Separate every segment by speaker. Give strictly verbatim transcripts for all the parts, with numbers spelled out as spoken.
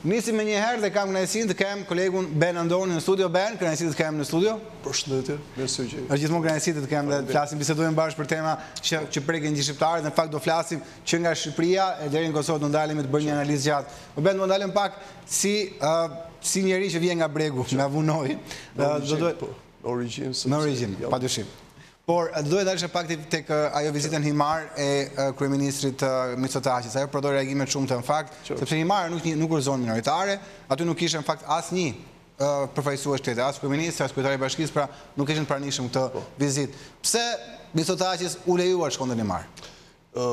Speaker 1: Nisim me njëherë dhe kam kënaqësinë të kem kolegun Ben Andoni në studio. Ben, kënaqësi të kem në studio.
Speaker 2: Përshëndetje, mirë gjë.
Speaker 1: Është gjithmonë kënaqësi të kem dhe të flasim, bisedojmë bashkë për tema që që prekin gjithë shqiptarët. Në fakt do flasim që nga Shqipëria e deri në Kosovë do ndalemi të bëjmë një analizë gjatë. Po Ben, do ndalem pak si si njëri që vjen nga bregu, nga Vunoi.
Speaker 2: Do duhet origjinë.
Speaker 1: Në origjinë, padyshim. Por doja dalësh pak tek ajo vizitën himar e kryeministrit Mitsotakis. Ajo përdor reagimet shumë të në fakt, sepse himar nuk nuk është zonë minoritare, aty nuk ishte në fakt asnjë përfaqësues tjetër, as kryeministri, as kryetari i bashkisë, pra nuk ishin pranishëm këtë vizitë. Pse Mitsotakis u lejuar shkondën himar?
Speaker 2: Ë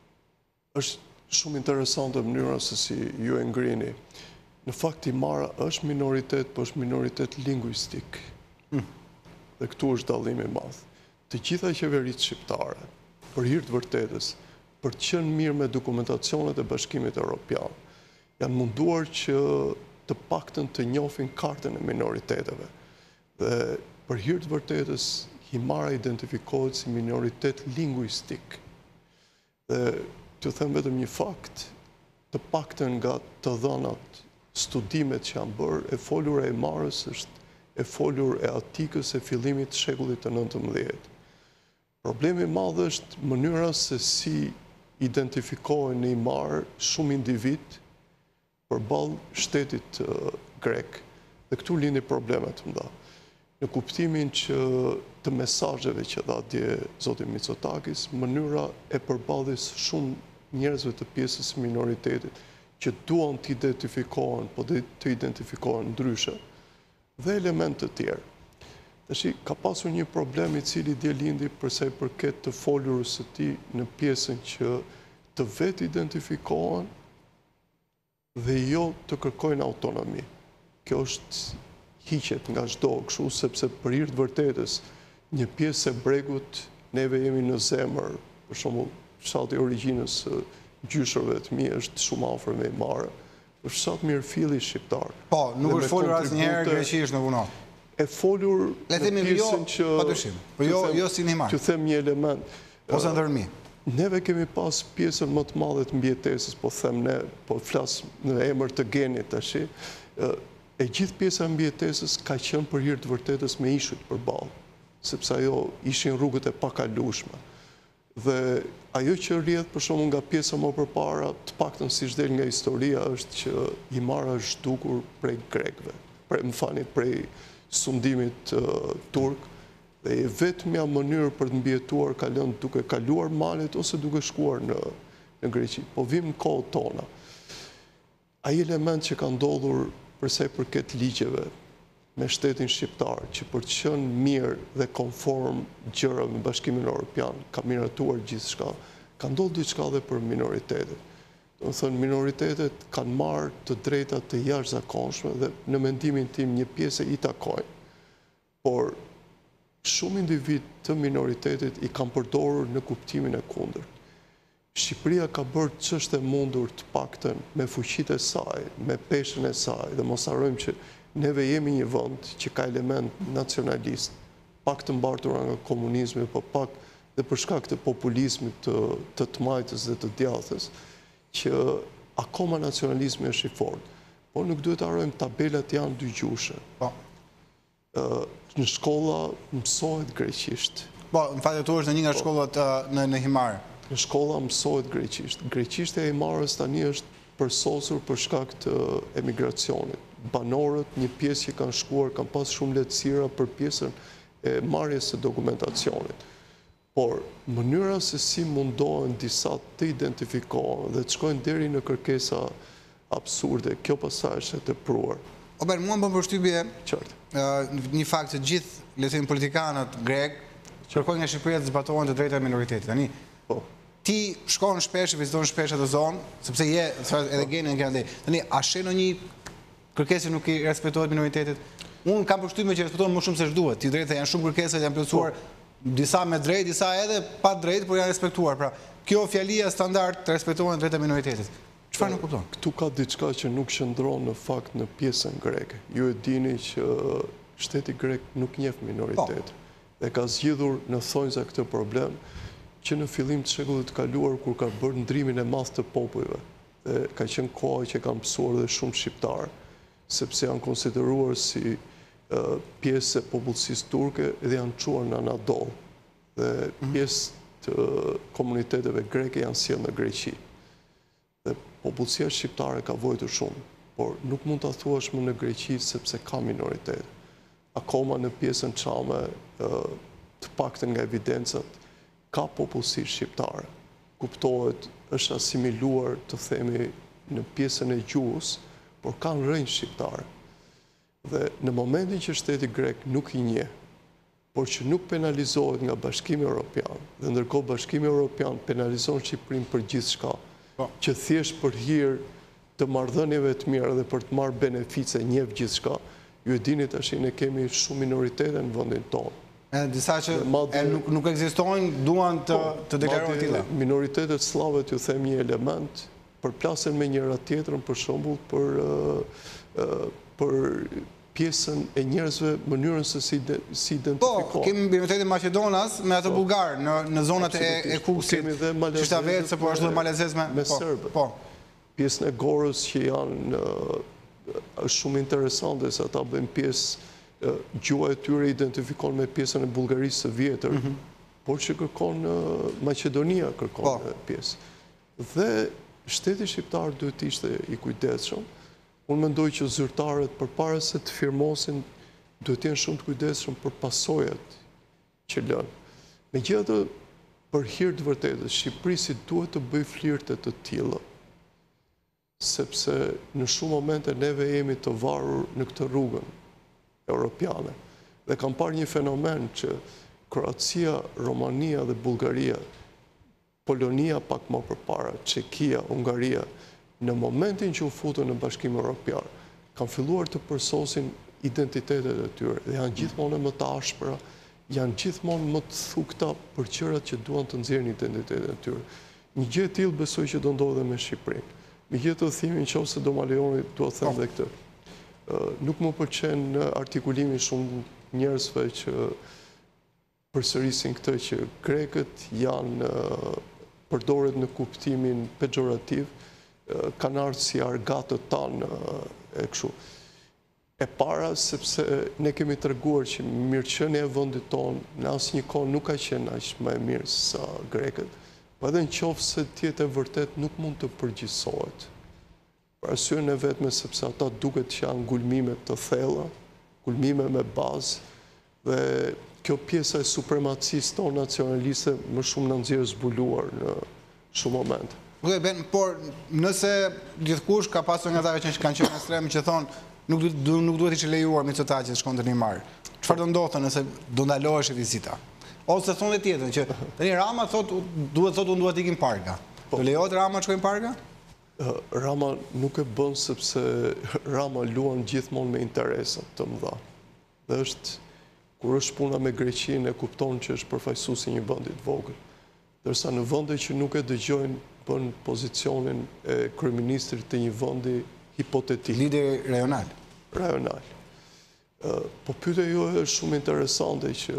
Speaker 2: është shumë interesante mënyra se si ju e ngrini. Në fakt himara është minoritet, por është minoritet lingvistik. Dhe këtu është dallimi i madh. Të gjitha qeveritë shqiptare, për hir të vërtetës, për të qenë mirë me dokumentacionet e Bashkimit Evropian, janë munduar që të paktën të njohin kartën e minoriteteve. Dhe për hir të vërtetës, himara identifikohet si minoritet lingvistik. Dhe të them vetëm një fakt, të paktën nga të dhënat, studimet që janë bërë, e folur e himarës është e folur e atikës e fillimit të shekullit të nëntëmbëdhjetë. Problemi i madh është mënyra se si identifikohen në himar shumë individ përballë shtetit grek. Dhe këtu lindi probleme të mëdha. Në kuptimin që të mesazheve që dha dje zoti Mitsotakis, mënyra e përballjes shumë njerëzve të pjesës minoritetit që duan të identifikohen, po të identifikohen ndryshe, dhe elementë të tjerë. Tashi ka pasur një problem i cili dje lindi për sa i përket të folurës së tij në pjesën që të vetë identifikohen dhe jo të kërkojnë autonomi. Kjo është hiqet nga çdo kështu, sepse për hir të vërtetës një pjesë e bregut neve jemi në zemër, për shembull fshati i origjinës së gjyshërve të mi është shumë afër me Himarë. Është fshat mirëfilli shqiptar.
Speaker 1: Po, nuk është folur asnjëherë greqisht në Vuno.
Speaker 2: E folur
Speaker 1: në pjesën që padyshim, po jo jo si Himar.
Speaker 2: T'ju them një element.
Speaker 1: Ose ndërmi.
Speaker 2: Neve kemi pas pjesën më të madhe të mbijetesës, po them ne, po flas në emër të genit tash. E gjithë pjesa e mbijetesës ka qenë për hir të vërtetës me ishujt përballë, sepse ajo ishin rrugët e pakalueshme. Dhe ajo që rrjedh për shkakun nga pjesa më përpara, të paktën siç del nga historia, është që Himara është zhdukur prej grekëve, prej më fani prej sundimit uh, turk, dhe e vetmja mënyrë për të mbijetuar ka lënë duke kaluar malet ose duke shkuar në, në Greqi. Po vim në kohët tona. Ai element që ka ndodhur përsa i përket ligjeve me shtetin shqiptar, që për të qenë mirë dhe konform gjërave me Bashkimin Evropian, ka miratuar gjithçka, ka ndodhur diçka edhe për minoritetet. Do të thënë, minoritetet kanë marrë të drejta të jashtëzakonshme dhe në mendimin tim një pjesë i takojnë. Por shumë individ të minoritetit i kanë përdorur në kuptimin e kundërt. Shqipëria ka bërë ç'është e mundur të paktën me fuqitë e saj, me peshën e saj, dhe mos harrojmë që neve jemi një vend që ka element nacionalist, pak të mbartura nga komunizmi, po pak dhe për shkak të populizmit të të tmajtës dhe të djathës, që akoma nacionalizmi është i fortë. Por nuk duhet të harrojmë tabelat janë dygjueshë.
Speaker 1: Po.
Speaker 2: Në shkolla mësohet greqisht.
Speaker 1: Po, në fakt këtu është në një nga shkollat në në Himar.
Speaker 2: Në shkolla mësohet greqisht. Greqishtja e Himarës tani është përsosur për shkak të emigracionit. Banorët, një pjesë që kanë shkuar, kanë pas shumë lehtësira për pjesën e marrjes së dokumentacionit. Por mënyra se si mundohen disa të identifikohen dhe të shkojnë deri në kërkesa absurde, kjo pasaj është e tepruar.
Speaker 1: Ober, mua më bën përshtypje
Speaker 2: Qartë.
Speaker 1: një fakt që gjithë, le të themi, politikanët grek kërkojnë nga Shqipëria të zbatohen të drejtat e minoritetit. Tani,
Speaker 2: po.
Speaker 1: Ti shkon shpesh, viziton shpesh atë zonë, sepse je edhe geni në këndej. Tani, a sheh ndonjë kërkesë nuk i respektohet minoritetit? Unë kam përshtypjen që respektohen më shumë se ç'duhet. Ti drejtë janë shumë kërkesa që janë plotësuar, disa me drejt, disa edhe pa drejt, por janë respektuar. Pra, kjo fjalia standard të respektohen drejtat e minoritetit. Çfarë nuk kupton?
Speaker 2: Këtu ka diçka që nuk qëndron në fakt në pjesën greke. Ju e dini që shteti grek nuk njeh minoritetet. Dhe ka zgjidhur në thonjza këtë problem që në fillim të shekullit të kaluar kur ka bërë ndrimin e madh të popujve dhe ka qenë kohë që kanë mësuar dhe shumë shqiptarë, sepse janë konsideruar si pjesë e popullsisë turke dhe janë quar në Anadol, dhe pjesë të komuniteteve greke janë sjellë në Greqi. Dhe popullsia shqiptare ka vojtur shumë, por nuk mund të thuash më në Greqi sepse ka minoritet. Akoma në pjesën çame, të paktën nga evidencat, ka popullsi shqiptare. Kuptohet, është asimiluar, të themi, në pjesën e gjuhës, por kanë rënjë shqiptare. Dhe në momentin që shteti grek nuk i njeh, por që nuk penalizohet nga Bashkimi Evropian, dhe ndërkohë Bashkimi Evropian penalizon Shqipërinë për gjithçka, që thjesht për hir të marrëdhënieve të mira dhe për të marrë benefice njeh gjithçka, ju e dini tash ne kemi shumë minoritete në vendin tonë.
Speaker 1: E disa që nuk ekzistojnë duan të deklarojnë tilla.
Speaker 2: Minoritetet slave, ju them një element, përplasen me njëra tjetrën, për shembull, për për pjesën e njerëzve, mënyrën se si identifikohen.
Speaker 1: Po, kemi minoritetin Maqedonas me atë bulgar në zonat e Kukësit, Qyshtavetës, por ashtu dhe Malezezme
Speaker 2: me serbët. Pjesën e Gorës që janë është shumë interesante, se ata bëjnë pjesë, gjuha e tyre identifikon me pjesën e Bullgarisë së vjetër, por që kërkon Maqedonia kërkon pjesë. Dhe shteti shqiptar duhet ishte i kujdesshëm. Unë mendoj që zyrtarët përpara se të firmosin duhet të jenë shumë të kujdesshëm për pasojat që lënë. Megjithatë, për hir të vërtetës, Shqipërisi duhet të bëjë flirte të tilla, sepse në shumë momente neve jemi të varur në këtë rrugën europiane. Dhe kam parë një fenomen që Kroacia, Romania dhe Bullgaria, Polonia pak më përpara, Çekia, Hungaria, në momentin që u futën në Bashkimin Evropian, kanë filluar të përsosin identitetet e tyre, dhe janë gjithmonë më të ashpra, janë gjithmonë më të thukta për gjërat që duan të nxjerrin identitetet e tyre. Një gjë e tillë besoj që do ndodhe me Shqipërinë. Megjithatë, thimi nëse do ma lejoni, dua të them edhe këtë. Nuk më pëlqen artikulimi shumë njerëzve që përsërisin këtë që grekët janë përdoret në kuptimin pejorativ, kanë ardhur si argatët tanë e kështu. E para, sepse ne kemi treguar që mirëqenia e vendit tonë në asnjë kohë nuk ka qenë aq më e mirë sa grekët, por edhe nëse tjetë e vërtet nuk mund të përgjithësohet. Për arsyeën e vetme sepse ata duket që janë ngulmime të thella, ngulmime me bazë, dhe kjo pjesa e supremacisë tonë nacionaliste më shumë na nxjerr zbuluar në shumë momente.
Speaker 1: Por nëse gjithkush ka pasur nga ata që kanë qenë ekstrem që thonë nuk duhet ishte lejuar Mitsotakis të shkonte në Himar. Çfarë do ndodhte nëse do ndalohesh vizita? Ose thonë tjetrën që tani Rama thotë duhet thotë unë dua të ikim parka. Do lejohet Rama të shkojë parka?
Speaker 2: Rama nuk e bën sepse Rama luan gjithmonë me interesa të mëdha. Dhe është kur është puna me Greqinë e kupton që është përfaqësuesi një vendi të vogël. Ndërsa në vende që nuk e dëgjojnë bën pozicionin e kryeministrit të një vendi hipotetik.
Speaker 1: Lideri rajonal.
Speaker 2: Rajonal. Po pyetja juaj është shumë interesante që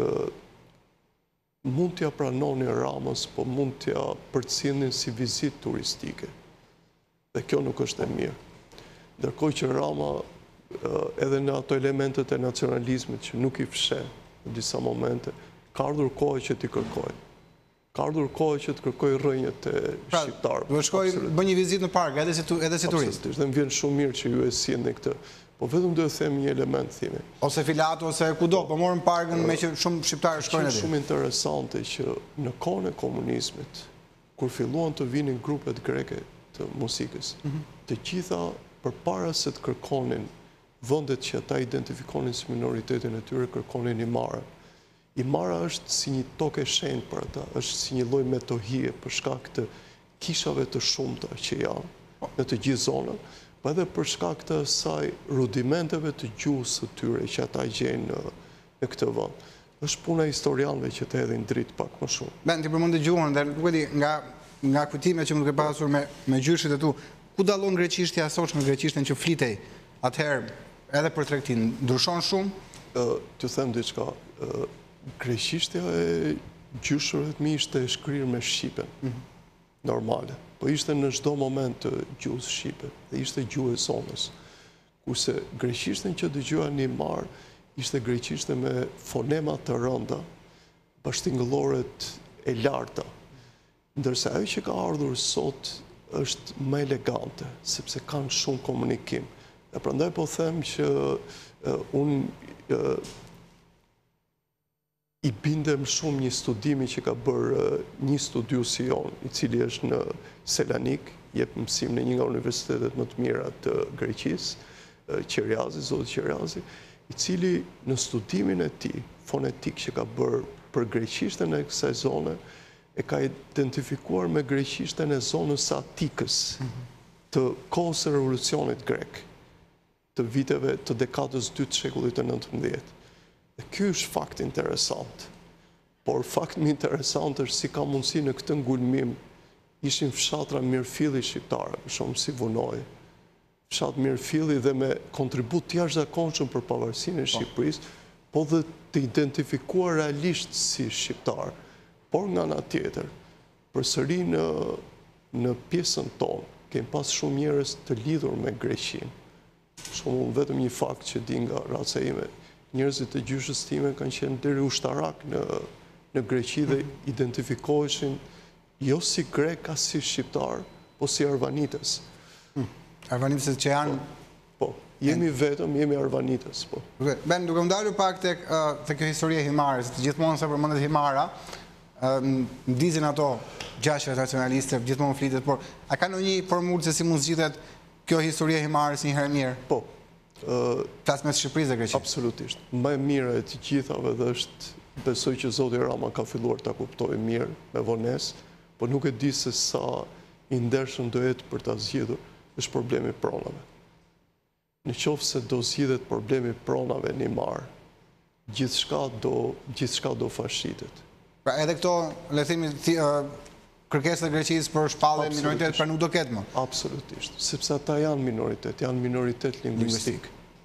Speaker 2: mund t'ja pranoni Ramës, po mund t'ja përcjellnin si vizitë turistike. Dhe kjo nuk është e mirë. Ndërkohë që Rama edhe në ato elementet e nacionalizmit që nuk i fsheh në disa momente, ka ardhur koha që t'i kërkojë. Ka ardhur kohë që të kërkoj rrënjët e shqiptarëve.
Speaker 1: Do shkoj bë një vizitë në park edhe si edhe si turist.
Speaker 2: Dhe më vjen shumë mirë që ju e sjellni këtë. Po vetëm do të them një element thimi.
Speaker 1: Ose Filato ose kudo, po morën parkën me që shumë shqiptarë shkojnë atje.
Speaker 2: Është shumë interesante që në kohën e komunizmit, kur filluan të vinin grupet greke të muzikës, të gjitha përpara se të kërkonin vendet që ata identifikonin si minoritetin e tyre, kërkonin Himara. Himara është si një tokë e shenjtë për ata, është si një lloj metohie për shkak të kishave të shumta që janë në të gjithë zonën, po edhe për shkak të asaj rudimenteve të gjuhës së tyre që ata gjejnë në, në këtë vend. Është puna e historianëve që të hedhin dritë pak më shumë.
Speaker 1: Ben, ti përmend gjuhën dhe nuk e di nga nga kujtimet që më ke pasur me me gjyshit e tu, ku dallon greqishtja e sotshme me greqishtën që flitej atëherë edhe për tregtin? Ndryshon shumë?
Speaker 2: Ë, t'ju them diçka, ë greqishtja e gjyshërve të mi ishte e shkrirë me shqipen. normale, po ishte në çdo moment të gjuhës shqipe dhe ishte gjuhë e zonës. Kurse greqishtën që dëgjuan një marë, ishte greqishtë me fonema të rënda, bashkëtingëlloret e larta, ndërsa ajo që ka ardhur sot është më elegante, sepse kanë shumë komunikim. Dhe prandaj po them që uh, unë uh, i bindem shumë një studimi që ka bërë uh, një studiues i jon, i cili është në Selanik, jep mësim në një nga universitetet më të mira të Greqisë, uh, Qeriazi, zoti Qeriazi, i cili në studimin e tij fonetik që ka bërë për greqishtën e kësaj zone, e ka identifikuar me greqishtën e zonës atikës të kohës së revolucionit grek, të viteve të dekadës dytë të shekullit të nëntëmbëdhjetë. Dhe ky është fakt interesant. Por fakt më interesant është si ka mundësi në këtë ngulmim ishin fshatra mirëfilli shqiptare, për shembull si Vunoj, fshat mirëfilli dhe me kontribut të jashtëzakonshëm për pavarësinë e Shqipërisë, po dhe të identifikuar realisht si shqiptar. Por nga ana tjetër, përsëri në në pjesën tonë, kemi pas shumë njerëz të lidhur me Greqinë. Për shembull, vetëm një fakt që di nga raca ime, njerëzit e gjyshës time kanë qenë deri ushtarak në në Greqi dhe identifikoheshin jo si grek as si shqiptar, po si arvanitës.
Speaker 1: Arvanitësit që janë...
Speaker 2: Po, jemi vetëm, jemi arvanitës, po.
Speaker 1: Ben, duke më dalur pak të kjo historie himare, se të gjithmonë se përmendet Himara, ndizin ato gjashtë nacionaliste, gjithmonë flitet, por a ka në një formullë se si mund zgjidhet kjo historie himarës një herë mirë?
Speaker 2: Po.
Speaker 1: Flas mes Shqipërisë dhe Greqisë.
Speaker 2: Absolutisht. Më e mira e të gjithave dhe është, besoj që zoti Rama ka filluar ta kuptojë mirë, me vonesë, po nuk e di se sa i ndershëm do jetë për ta zgjidhur, është problemi pronave. Në qoftë se do zgjidhet problemi pronave në Himar, gjithçka do gjithçka do fashitet.
Speaker 1: Pra edhe këto, le të themi, kërkesat e Greqisë për shpallje minoritet, pra nuk do ketë më.
Speaker 2: Absolutisht, sepse ata janë minoritet, janë minoritet lingvistik.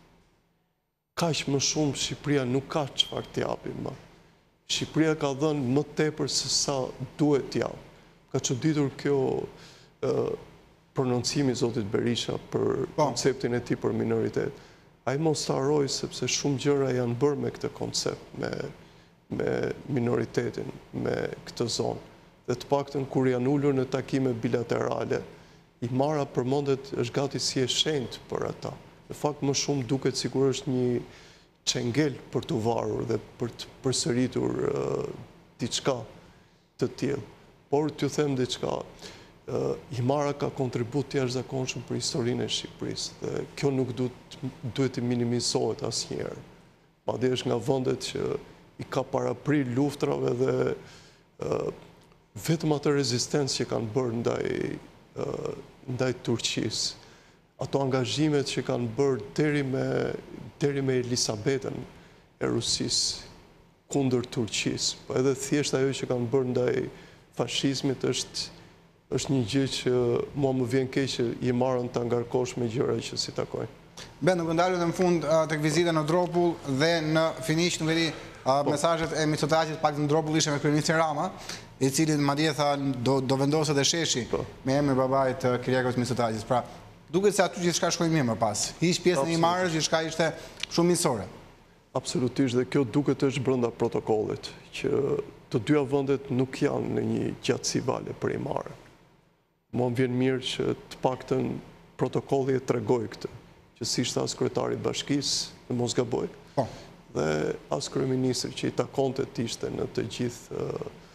Speaker 2: Kaq më shumë Shqipëria nuk ka çfarë të japë më. Shqipëria ka dhënë më tepër se sa duhet të japë. Ka çuditur kjo prononcimi i zotit Berisha për konceptin e tij për minoritet. Ai mos ta harroj sepse shumë gjëra janë bërë me këtë koncept, me me minoritetin, me këtë zonë. Dhe të paktën kur janë ulur në takime bilaterale, Himara përmendet është gati si e shenjtë për ata. Në fakt më shumë duket sikur është një çengel për të varur dhe për të përsëritur uh, diçka të tillë. Por t'ju them diçka, uh, Himara ka kontribut të jashtëzakonshëm për historinë e Shqipërisë dhe kjo nuk duhet duhet të minimizohet asnjëherë. Madje është nga vendet që i ka paraprir luftrave dhe uh, vetëm atë rezistencë që kanë bërë ndaj, uh, ndaj Turqisë, ato angazhimet që kanë bërë deri me, deri me Elisabetën e Rusisë kundër Turqisë, po edhe thjesht ajo që kanë bërë ndaj fashizmit është, është një gjë që mua më vjen keq që i marrën të ngarkosh me gjëra që si takojnë.
Speaker 1: Ben, nuk ndalu dhe në fund të vizita në Dropull dhe në finish nuk e di mesazhet e Mitsotakis pak në Dropull ishe me kryeministrin Rama, i cili madje tha do, do vendoset dhe sheshi me emrin babait të Kyriakos Mitsotakis. Pra, duket se aty gjithçka shkoi mirë më pas. Hiq pjesën e Himarës, gjithçka ishte shumë miqësore.
Speaker 2: Absolutisht, dhe kjo duket është brenda protokollit, që të dyja vendet nuk janë në një gjatësi vale për Himarën. Mua më vjen mirë që të paktën protokolli e tregoi këtë, që si ishte as kryetari i bashkisë, në mos gaboj,
Speaker 1: po.
Speaker 2: Dhe as kryeministri që i takonte të ishte në të gjithë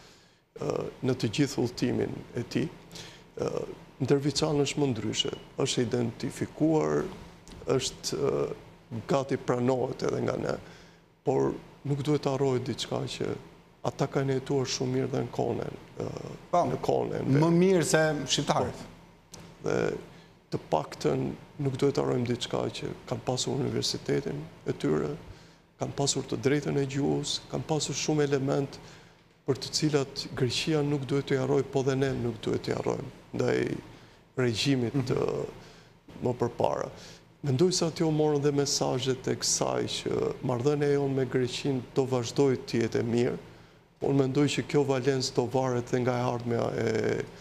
Speaker 2: në të gjithë udhëtimin e tij. Ndërviçan është më ndryshe, është identifikuar, është gati pranohet edhe nga ne, por nuk duhet të harrohet diçka që ata kanë jetuar shumë mirë dhe në kohën në kohën
Speaker 1: më mirë se shqiptarët.
Speaker 2: Dhe të paktën nuk duhet të harrojmë diçka që kanë pasur universitetin e tyre, kanë pasur të drejtën e gjuhës, kanë pasur shumë element për të cilat Greqia nuk duhet të harrojë, po dhe ne nuk duhet të harrojmë ndaj regjimit të më përpara. Mendoj se aty u morën dhe mesazhet e kësaj që marrëdhënia jonë me Greqinë do vazhdojë të jetë e mirë, por mendoj që kjo valencë do varet dhe nga e ardhmja e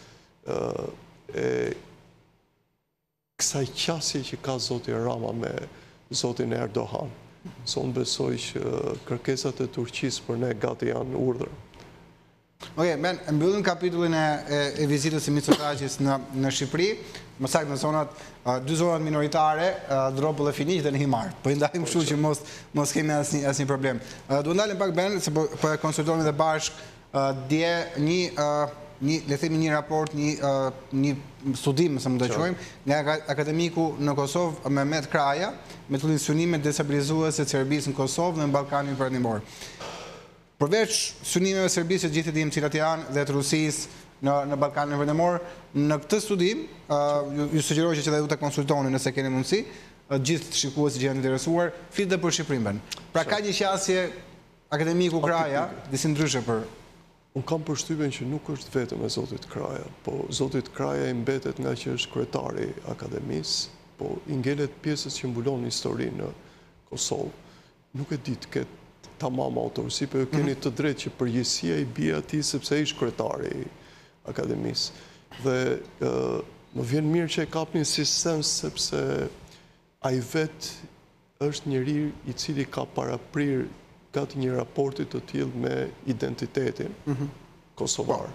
Speaker 2: e kësaj qasje që ka zoti Rama me zotin Erdogan. So unë besoj që kërkesat e Turqisë për ne gati janë urdhër.
Speaker 1: Oke, ben, mbyllim kapitullin e vizitës e Mitsotakis në Shqipëri, më saktë në zonat, dy zonat minoritare, Dropëll e Finiq dhe në Himar. Po i ndajmë kështu që mos kemi asnjë problem. Do ndalim pak, Ben, se po e konsultojmë dhe bashkë dje një, le themi një raport, një studim, se më të quajmë, nga akademiku në Kosovë, Mehmet Kraja, me tullin synimet destabilizuese të Serbisë në Kosovë dhe në Ballkanin Perëndimor. Përveç synimeve Serbisë, gjithë dim cilat janë dhe të Rusisë në Ballkanin Perëndimor, në këtë studim, ju sugjeroj që dhe ju të konsultoni nëse keni mundësi, gjithë shikuesit që janë interesuar, flitet dhe për Shqipërinë. Pra ka një qasje akademiku Kraja, disi ndryshe për...
Speaker 2: Unë kam përshtypjen që nuk është vetëm e zotit Kraja, po zotit Kraja i mbetet nga që është kryetari akademisë, po i ngelet pjesës që mbulon historinë në Kosovë. Nuk e ditë këtë tamam autorësi, për ju keni të drejtë që përgjësia i bie ati sepse ishtë kryetari i akademisë. Dhe më vjen mirë që e kapni si sens sepse a i vetë është njëri i cili ka paraprir gati një raportit të tillë me identitetin kosovar.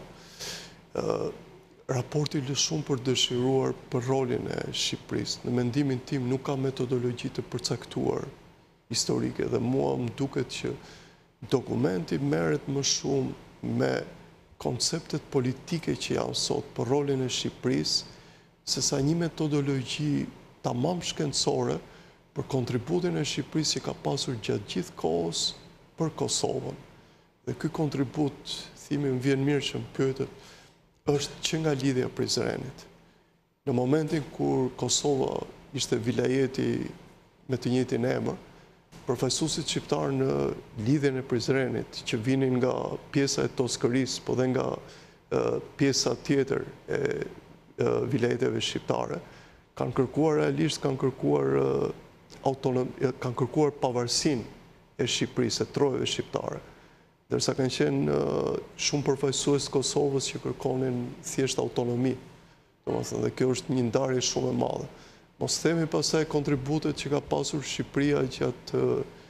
Speaker 2: Raporti lë shumë për dëshiruar për rolin e Shqipërisë. Në mendimin tim nuk ka metodologji të përcaktuar historike dhe mua më duket që dokumenti merret më shumë me konceptet politike që janë sot për rolin e Shqipërisë, se sa një metodologji tamam shkencore për kontributin e Shqipërisë që ka pasur gjatë gjithë kohës për Kosovën. Dhe ky kontribut, thimi më vjen mirë që më pyetet, është që nga lidhja Prizrenit. Në momentin kur Kosova ishte vilajeti me të njëjtin emër, përfaqësuesit shqiptar në lidhjen e Prizrenit, që vinin nga pjesa e Toskërisë, po dhe nga pjesa tjetër e vilajeteve shqiptare, kanë kërkuar realisht, kanë kërkuar autonomi, kanë kërkuar pavarësinë e Shqipërisë, e trojeve shqiptare. Dërsa kanë qenë shumë përfaqësues të Kosovës që kërkonin thjesht autonomi. Domethënë, dhe kjo është një ndarje shumë e madhe. Mos themi pasaj kontributet që ka pasur Shqipëria gjatë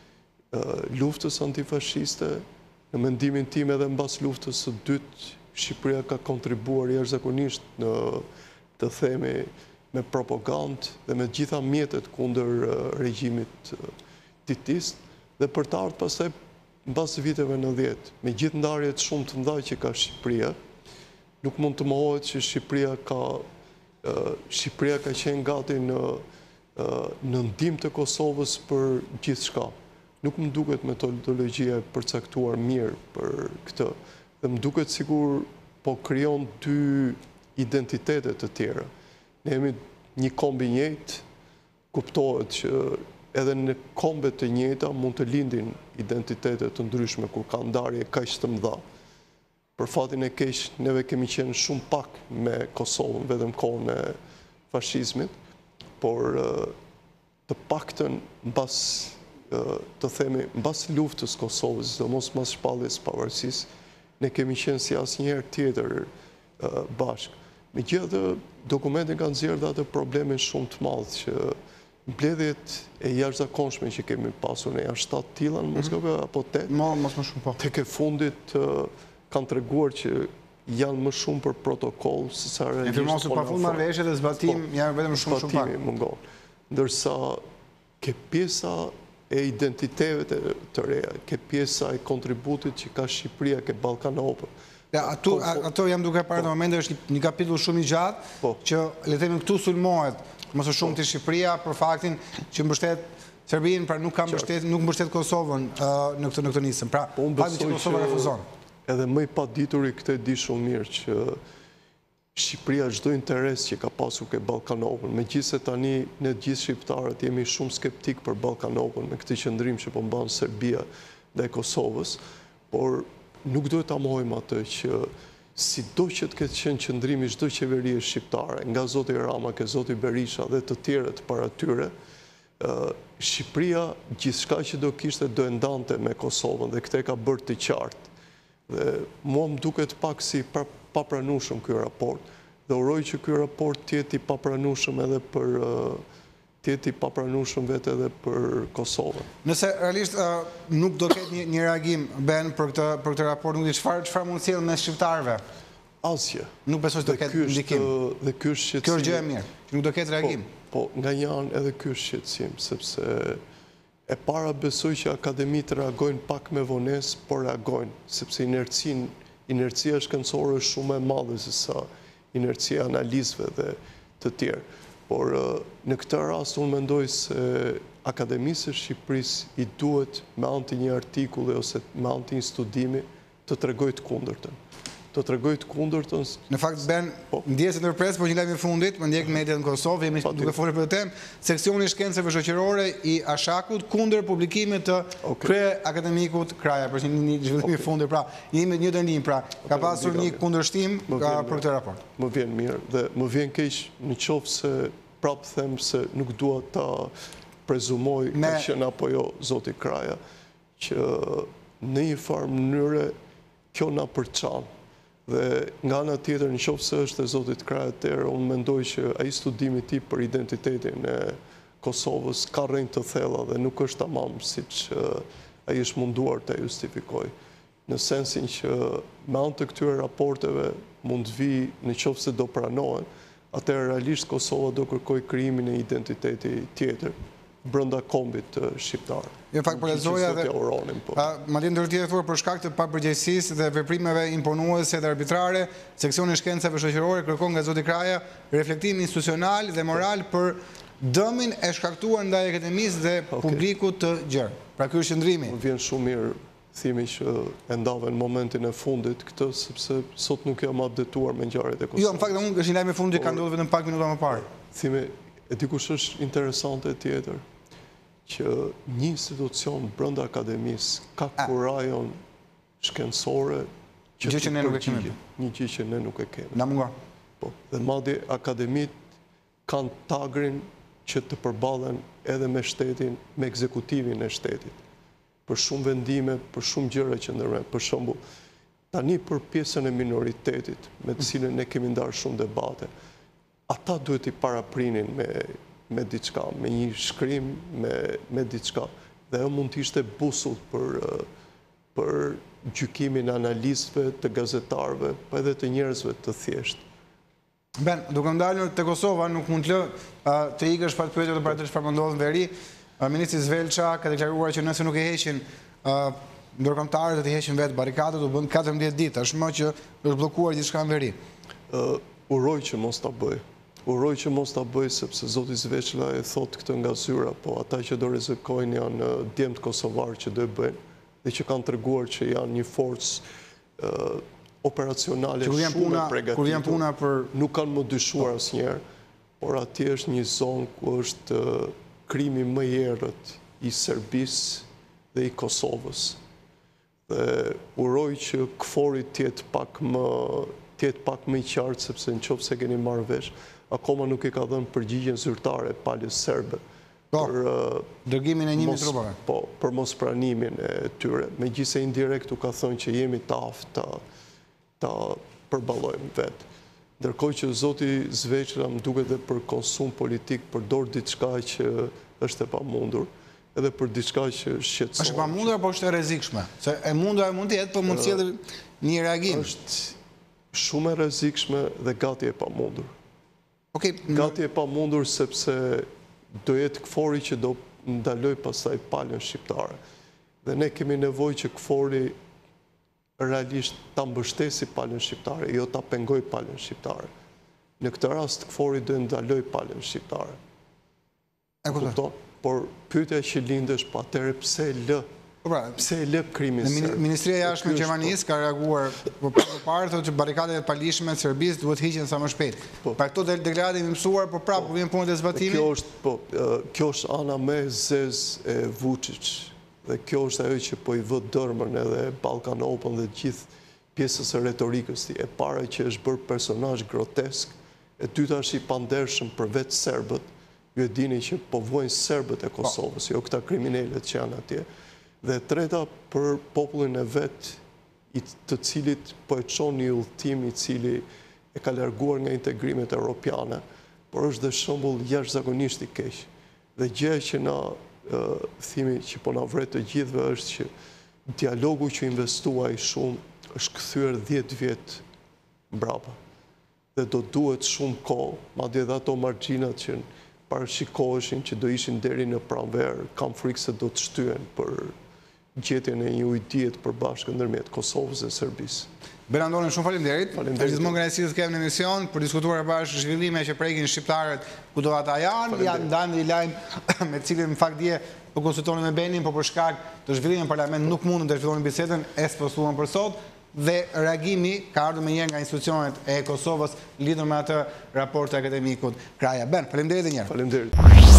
Speaker 2: luftës antifashiste, në mendimin tim edhe mbas luftës së dytë, Shqipëria ka kontribuar jashtëzakonisht në të themi me propagandë dhe me gjitha mjetet kundër regjimit titist, dhe për të ardhur pastaj mbas viteve nëntëdhjetë, me gjithë ndarjet shumë të mëdha që ka Shqipëria, nuk mund të mohohet që Shqipëria ka Shqipëria ka qenë gati në në ndihmë të Kosovës për gjithçka. Nuk më duket metodologjia e përcaktuar mirë për këtë. Dhe më duket sikur po krijon dy identitete të tjera. Ne jemi një kombi i njëjtë, kuptohet që edhe në kombe të njëjta mund të lindin identitete të ndryshme kur ka ndarje kaq të mëdha. Për fatin e keq, neve kemi qenë shumë pak me Kosovën, vetëm kohën e fashizmit, por të paktën mbas të themi mbas luftës Kosovës, dhe mos mbas shpalljes së pavarësisë, ne kemi qenë si asnjëherë tjetër bashkë. Megjithatë, dokumentin kanë nxjerrë atë problemin shumë të madh që mbledhjet e jashtëzakonshme që kemi pasur ne janë shtatë tilla në Moskë apo tetë.
Speaker 1: Mos më shumë po.
Speaker 2: Tek e fundit kanë treguar që janë më shumë për protokoll se sa realisht.
Speaker 1: Informosur pafund marrëveshje dhe zbatim janë vetëm shumë shumë pak.
Speaker 2: Zbatimi mungon. Ndërsa ke pjesa e identiteteve të reja, ke pjesa e kontributit që ka Shqipëria, ke Ballkan Open.
Speaker 1: Ja, ato, ato jam duke parë në momente, është një kapitull shumë i gjatë, që le të themi këtu sulmohet më së shumti Shqipëria për faktin që mbështet Serbinë, pra nuk ka mbështet, nuk mbështet Kosovën në këtë në këtë nisëm. Pra, fakti që Kosova refuzon.
Speaker 2: Edhe më i padituri këtë di shumë mirë që Shqipëria çdo interes që ka pasur ke Ballkan Open, megjithëse tani ne gjithë shqiptarët jemi shumë skeptik për Ballkan Open me këtë qëndrim që po mban Serbia dhe Kosovës, por nuk duhet ta mohojmë atë që sido që të ketë qenë qëndrimi çdo qeverie shqiptare, nga zoti Rama, ke zoti Berisha dhe të tjerët para tyre, Shqipëria gjithçka që do kishte do e ndante me Kosovën dhe këtë ka bërë të qartë. Dhe mua më duket pak si papranueshëm ky raport. Dhe uroj që ky raport tjeti papranueshëm edhe për tjeti papranueshëm vetë edhe për Kosovën.
Speaker 1: Nëse realisht nuk do ketë një, një reagim ben për këtë për këtë raport, nuk di çfarë çfarë mund të sjellë mes shqiptarëve.
Speaker 2: Asgjë.
Speaker 1: Nuk besoj se do ketë ndikim.
Speaker 2: Dhe ky është shqetësim.
Speaker 1: Kjo është gjë e mirë, që nuk do ketë reagim.
Speaker 2: Po, po nga një anë edhe ky është shqetësim, sepse e para besoj që akademitë reagojnë pak me vonesë, por reagojnë, sepse inercin, inercia shkencore është shumë e madhe se sa inercia analizëve dhe të tjerë. Por në këtë rast unë mendoj se Akademisë së Shqipërisë i duhet me anë të një artikulli ose me anë të një studimi të tregojë të kundërtën. Të tregojë të kundërtën.
Speaker 1: Në fakt ben ndjes e ndërpres, por një lajm i fundit, më ndjek mediat në Kosovë, jemi duke folur për këtë temë, seksioni i shkencave shoqërore i Ashakut kundër publikimit të krye akademikut Kraja, për një zhvillim i fundit, pra jemi në një dënim, pra ka pasur një kundërshtim për këtë raport.
Speaker 2: Më vjen mirë dhe më vjen keq në qoftë se prapë them se nuk dua ta prezumoj ka qenë apo jo zoti Kraja, që në një farë mënyre kjo na përçan. Dhe nga ana tjetër, në qoftë se është e zotit Kraja atëherë, unë mendoj që ai studimi i tij për identitetin e Kosovës ka rrënjë të thella dhe nuk është tamam siç ai është munduar ta justifikojë. Në sensin që me anë të këtyre raporteve mund të vi, në qoftë se do pranohen, atëherë realisht Kosova do kërkoj krijimin e identiteti tjetër brenda kombit shqiptar.
Speaker 1: Jo, fakt po lexoja dhe madje ndërtjetëtuar për shkak të papërgjegjësisë dhe veprimeve imponuese dhe arbitrare, seksioni i shkencave shoqërore kërkon nga zoti Kraja reflektim institucional dhe moral për dëmin e shkaktuar ndaj akademisë dhe publikut të gjerë. Pra ky është qëndrimi.
Speaker 2: Më vjen shumë mirë thimi që e ndave në momentin e fundit këtë, sepse sot nuk jam updetuar me ngjarjet e Kosovës.
Speaker 1: Jo, në fakt unë është një lajm i fundit që ka ndodhur vetëm pak minuta më parë.
Speaker 2: Thimi, e dikush është interesante tjetër, që një institucion brenda akademisë ka kurajon shkencore që
Speaker 1: që ne nuk e kemi.
Speaker 2: Një gjë që ne nuk e kemi.
Speaker 1: Na mungon.
Speaker 2: Po, dhe madje akademitë kanë tagrin që të përballen edhe me shtetin, me ekzekutivin e shtetit. Për shumë vendime, për shumë gjëra që ndërmend. Për shembull, tani për pjesën e minoritetit, me të cilën ne kemi ndarë shumë debate, ata duhet i paraprinin me me diçka, me një shkrim, me, me diçka. Dhe e mund të ishte busull për, për gjykimin e analistëve, të gazetarëve, pa edhe të njerëzve të thjeshtë.
Speaker 1: Ben, duke ndalur te Kosova, nuk mund të lë uh, të ikësh pa të pyetur të para çfarë ndodh në veri. Uh, Ministri Zvelça ka deklaruar që nëse nuk e heqin uh, ndërkombëtarët do të heqin vetë barrikadat, do bën katërmbëdhjetë ditë, tashmë që është bllokuar gjithçka në veri.
Speaker 2: Uh, uroj që mos ta bëj. Uroj që mos ta bëj sepse zoti Zveçla e thot këtë nga zyra, po ata që do rrezikojnë janë djemt kosovar që do e bëjnë dhe që kanë treguar që janë një forcë uh, operacionale shumë e përgatitur.
Speaker 1: Kur vjen puna për
Speaker 2: nuk kanë më dyshuar asnjëherë, por atje është një zonë ku është uh, krimi më i errët i Serbisë dhe i Kosovës. Dhe uroj që KFOR-i të jetë pak më të jetë pak më i qartë, sepse nëse keni marrë vesh, akoma nuk i ka dhënë përgjigjen zyrtare palës serbe për
Speaker 1: dërgimin e njëmi trupave.
Speaker 2: Po, për mos pranimin e tyre. Megjithëse indirekt u ka thënë që jemi të aftë ta, ta përballojmë vetë. Ndërkohë që zoti Zveçra më duket edhe për konsum politik përdor diçka që është e pamundur, edhe për diçka që shqetëson.
Speaker 1: Është e pamundur apo është e rrezikshme? Se e mundur e mund të jetë, por mund të sjellë një reagim.
Speaker 2: Është shumë e rrezikshme dhe gati e pamundur.
Speaker 1: Okay,
Speaker 2: gati e pamundur sepse do jetë KFOR-i që do ndaloj pastaj palën shqiptare. Dhe ne kemi nevojë që KFOR-i realisht ta mbështesi palën shqiptare, jo ta pengoj palën shqiptare. Në këtë rast KFOR-i do ndaloj palën shqiptare.
Speaker 1: E kuptoj.
Speaker 2: Por pyetja që lindesh, pa atëherë pse e lë? Pse e lë krimin serb?
Speaker 1: Ministria e Jashtme e Gjermanisë ka reaguar për parë, thotë që barrikadet e palishme të Serbisë duhet hiqen sa më shpejt. Pra këto deklarata i mësuar, por prapë po vjen puna e zbatimit.
Speaker 2: Kjo është, po, kjo është ana më e zezë e Vučić. Dhe kjo është ajo që po i vë dërmën edhe Balkan Open dhe gjithë pjesës e retorikës ti. E para që është bërë personazh grotesk, e dyta është i pandershëm për vetë serbët. Ju e dini që po vuajnë serbët e Kosovës, jo këta kriminalët që janë atje. Dhe treta për popullin e vetë, të cilit po e çon një udhëtim i cili e ka larguar nga integrimet europiane, por është dhe shembull jashtëzakonisht i keq. Dhe gjë që na thimi që po na vret të gjithëve është që dialogu që investuaj shumë është kthyer dhjetë vjet mbrapa. Dhe do duhet shumë kohë, madje edhe ato margjinat që parashikoheshin që do ishin deri në pranverë, kam frikë se do të shtyhen për gjetjen e një ujtie të përbashkët ndërmjet Kosovës dhe Serbisë.
Speaker 1: Berandonin, shumë faleminderit. Është gjithmonë kënaqësi të kemi në emision për diskutuar bashkë zhvillime që prekin shqiptarët kudo ata janë. Ja ndan një lajm me cilin në fakt dje po konsultonin me Benin, po për shkak të zhvillimit në parlament nuk mundën të zhvillonin bisedën, e spostuan për sot. Dhe reagimi ka ardhur më njëherë nga institucionet e Kosovës lidhur me atë raport të akademikut Kraja. Ben, faleminderit edhe një herë.
Speaker 2: Faleminderit.